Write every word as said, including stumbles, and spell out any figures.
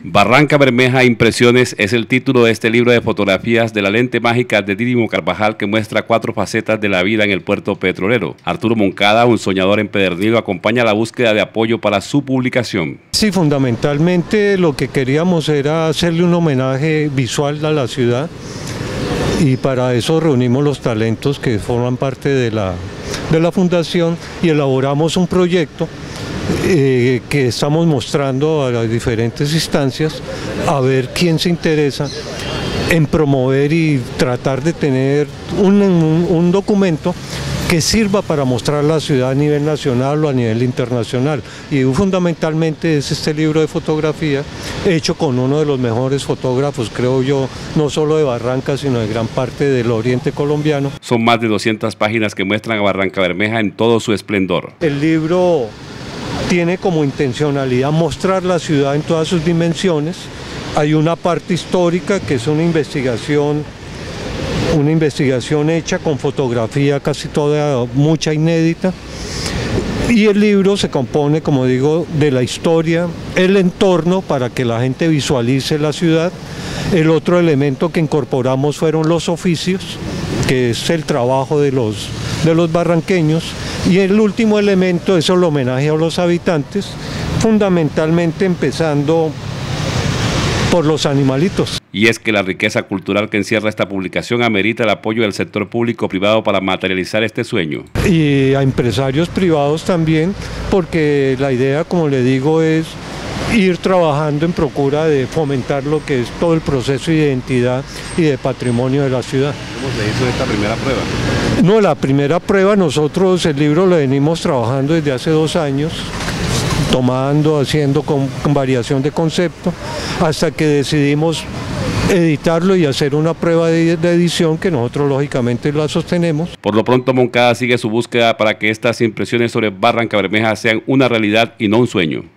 Barranca Bermeja Impresiones es el título de este libro de fotografías de la lente mágica de Didimo Carvajal, que muestra cuatro facetas de la vida en el puerto petrolero. Arturo Moncada, un soñador empedernido, acompaña la búsqueda de apoyo para su publicación. Sí, fundamentalmente lo que queríamos era hacerle un homenaje visual a la ciudad, y para eso reunimos los talentos que forman parte de la, de la fundación y elaboramos un proyecto Eh, que estamos mostrando a las diferentes instancias, a ver quién se interesa en promover y tratar de tener un, un, un documento que sirva para mostrar la ciudad a nivel nacional o a nivel internacional. Y fundamentalmente es este libro de fotografía hecho con uno de los mejores fotógrafos, creo yo, no solo de Barranca, sino de gran parte del oriente colombiano. Son más de doscientas páginas que muestran a Barranca Bermeja en todo su esplendor. El libro tiene como intencionalidad mostrar la ciudad en todas sus dimensiones. Hay una parte histórica que es una investigación, una investigación hecha con fotografía casi toda, mucha inédita. Y el libro se compone, como digo, de la historia, el entorno para que la gente visualice la ciudad. El otro elemento que incorporamos fueron los oficios, que es el trabajo de los, de los barranqueños. Y el último elemento es el homenaje a los habitantes, fundamentalmente empezando por los animalitos. Y es que la riqueza cultural que encierra esta publicación amerita el apoyo del sector público-privado para materializar este sueño. Y a empresarios privados también, porque la idea, como le digo, es ir trabajando en procura de fomentar lo que es todo el proceso de identidad y de patrimonio de la ciudad. ¿Cómo se hizo esta primera prueba? No, la primera prueba nosotros el libro lo venimos trabajando desde hace dos años, tomando, haciendo con, con variación de concepto, hasta que decidimos editarlo y hacer una prueba de, de edición que nosotros lógicamente la sostenemos. Por lo pronto, Moncada sigue su búsqueda para que estas impresiones sobre Barranca Bermeja sean una realidad y no un sueño.